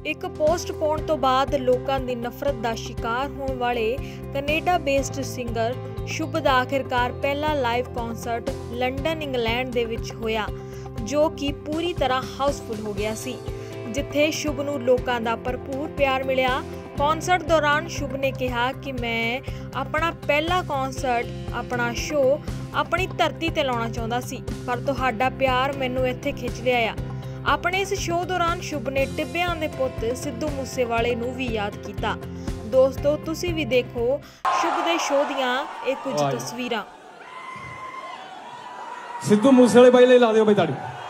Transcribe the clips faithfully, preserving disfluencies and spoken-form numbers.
एक पोस्ट पाउण तो बाद लोकां दी नफरत दा शिकार होने वाले कनेडा बेस्ड सिंगर शुभ दा आखिरकार पहला लाइव कॉन्सर्ट लंडन इंग्लैंड दे विच होया, जो कि पूरी तरह हाउसफुल हो गया सी, जिथे शुभ नूं लोकां दा भरपूर प्यार मिलिया। कॉन्सर्ट दौरान शुभ ने कहा कि मैं अपना पहला कॉन्सर्ट अपना शो अपनी धरती ते लाउणा चाहुंदा सी, पर तुहाडा प्यार मैनूं इत्थे खिच लिया। अपने इस शो दौरान शुभ ने टिब्बियां दे पुत सिद्धू मूसेवाले नूं भी याद किया। दोस्तों तुसी भी देखो शुभ दे शो दियां एक कुछ तस्वीरां। सिद्धू मूसेवाले भाई ले ला दिओ भाई ताड़ी।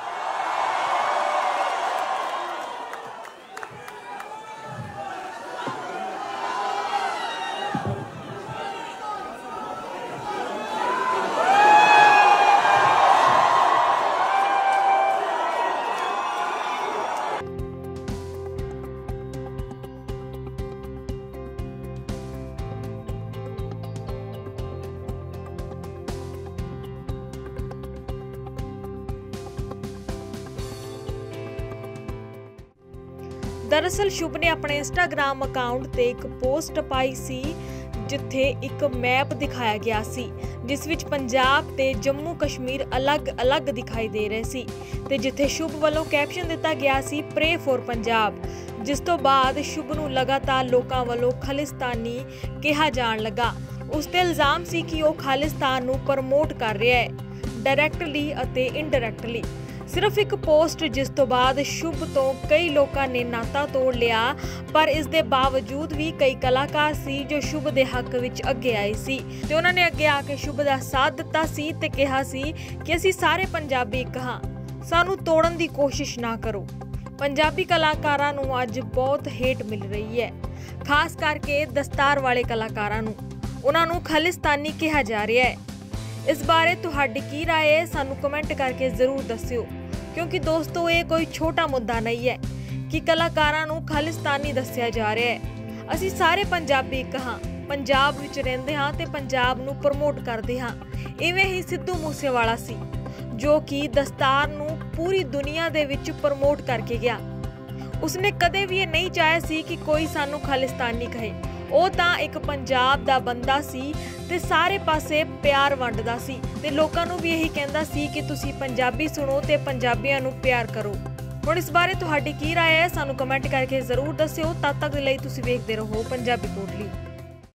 दरअसल शुभ ने अपने इंस्टाग्राम अकाउंट ते एक पोस्ट पाई सी, जिथे एक मैप दिखाया गया सी, जिस विच पंजाब ते जम्मू कश्मीर अलग-अलग दिखाई दे रहे सी, ते जिथे शुभ वालों कैप्शन दिता गया सी प्रे फॉर पंजाब। जिस तो बाद शुभ नूं लगातार लोकां वालों खालिस्तानी कहा जाण लगा। उस ते इल्जाम सी कि वो खालिस्तान नूं प्रमोट कर रहा है, डायरैक्टली अते इनडायरैक्टली। सिर्फ एक पोस्ट जिस तो बाद शुभ तो कई लोगों ने नाता तोड़ लिया, पर इस दे बावजूद भी कई कलाकार सी जो शुभ दे हक विच अगे आए सी, ते उन्होंने अगे आके शुभ दा साथ दिता सी ते कहा सी कि असीं सारे पंजाबी एक हां, सानू तोड़न दी कोशिश ना करो। पंजाबी कलाकारां नूं अज बहुत हेट मिल रही है, खास करके दस्तार वाले कलाकारां नूं, उन्हां नूं खालिस्तानी कहा जा रहा है। इस बारे तुहाडी की राय है, सानू कमेंट करके जरूर दस्सिओ, क्योंकि दोस्तों ये कोई छोटा मुद्दा नहीं है कि कलाकारां नूं खालिस्तानी दस्सिया जा रहा है। असीं सारे पंजाबी एक हां, पंजाब विच रहिंदे हां ते पंजाब नूं प्रमोट करदे हां। इवें ही सिद्धू मूसेवाला सी, जो कि दस्तार नूं पूरी दुनिया दे विच प्रमोट करके गया। उसने कदे भी ये नहीं चाहे सी कि कोई सानू खालिस्तानी कहे। ਉਹ ਤਾਂ ਇੱਕ ਪੰਜਾਬ ਦਾ ਬੰਦਾ ਸੀ ਤੇ ਸਾਰੇ ਪਾਸੇ ਪਿਆਰ ਵੰਡਦਾ ਸੀ ਤੇ ਲੋਕਾਂ ਨੂੰ ਵੀ ਇਹੀ ਕਹਿੰਦਾ ਸੀ ਕਿ ਤੁਸੀਂ ਪੰਜਾਬੀ ਸੁਣੋ ਤੇ ਪੰਜਾਬੀਆਂ ਨੂੰ ਪਿਆਰ ਕਰੋ। ਹੁਣ ਇਸ ਬਾਰੇ ਤੁਹਾਡੀ ਕੀ ਰਾਏ ਹੈ, ਸਾਨੂੰ ਕਮੈਂਟ ਕਰਕੇ ਜ਼ਰੂਰ ਦੱਸਿਓ। ਤਦ ਤੱਕ ਦੇ ਲਈ ਤੁਸੀਂ ਵੇਖਦੇ ਰਹੋ ਪੰਜਾਬੀ ਕੋਟਲੀ।